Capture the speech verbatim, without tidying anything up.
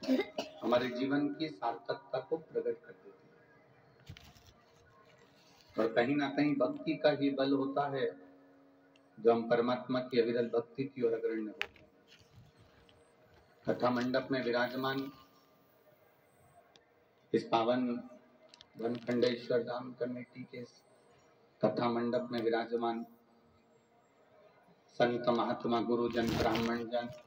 हमारे जीवन की सार्थकता को प्रकट कर देती है। और कहीं ना कहीं भक्ति का ही बल होता है जो हम परमात्मा की अविरल भक्ति की ओर अग्रण्य होते हैं। कथा मंडप में विराजमान इस पावन धनखंडेश्वर धाम कमेटी के कथा मंडप में विराजमान संत महात्मा गुरुजन ब्राह्मण जन